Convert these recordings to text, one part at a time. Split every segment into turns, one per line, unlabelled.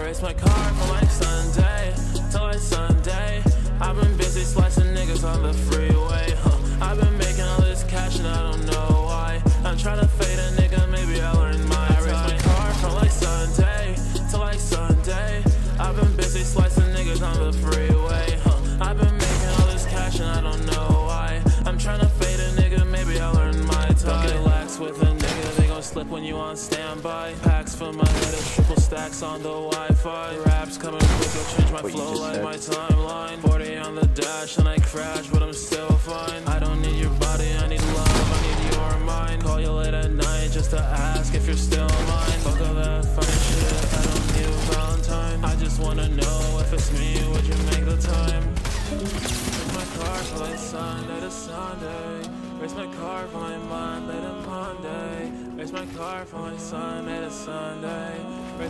race my car from like Sunday till like Sunday. I've been busy slicing niggas on the freeway. I've been making all this cash and I don't know why. I'm trying to fade a nigga, maybe I'll earn my time. I race my car from like Sunday till like Sunday. I've been busy slicing niggas on the freeway. I've been making all this cash and I don't know why. I'm trying to fade a nigga, maybe I'll earn my time. Don't get lax with a nigga, they gon' slip when you on standby. Packs for my head, it's triple stacks on the Wi-Fi. Raps coming quick, I'll change my flow like my timeline. 40 on the dash and I crash, but I'm still fine. I don't need your body, I need love, I need your mind. Call you late at night just to ask if you're still mine. Fuck all that funny shit, I don't need a Valentine. I just wanna know if it's me, would you make the time? Race my car from like Sunday to Sunday. Race my car from like Monday to Monday. Race my car from like Sunday to Sunday. I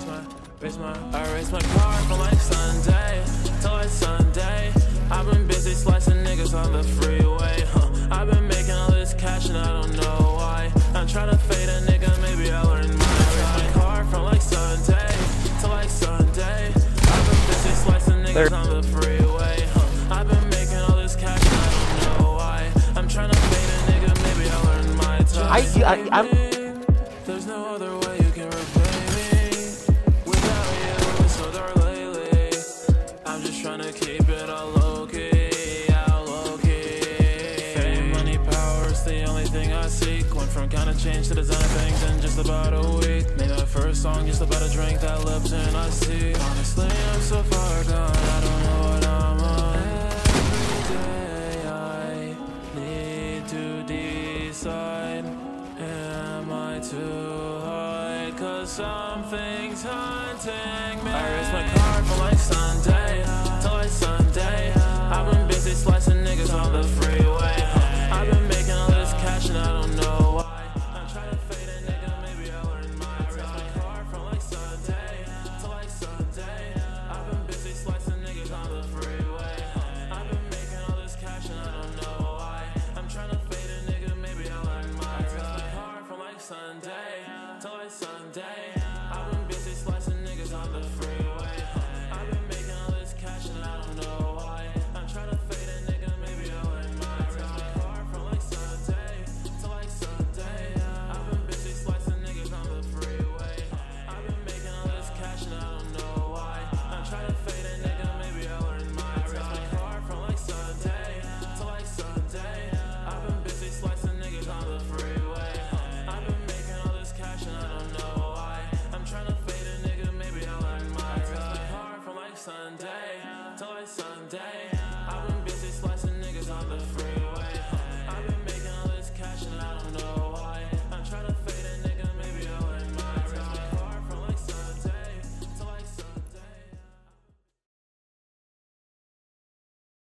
race my car from like Sunday till like Sunday. I've been busy slicing niggas on the freeway. I've been making all this cash and I don't know why. I'm trying to fade a nigga, maybe I'll earn mine. I race my car from like Sunday till like Sunday. I've been busy slicing niggas on the freeway. I've been making all this cash and I don't know why. I'm trying to fade a nigga, maybe I'll earn my time. There's no other way you can repay me. Without you, it's so dark lately. I'm just trying to keep it all low-key, out low-key. Fame, money, power is the only thing I seek. Went from kind of change to design things in just about a week. Made my first song just about to drink that Lipton I see. Honestly, I'm so far gone, I don't know what I'm on. Every day I need to decide, am I too high? Cause something's hunting me. I race my car from like Sunday till like Sunday. I've been busy slicing niggas on the freeway.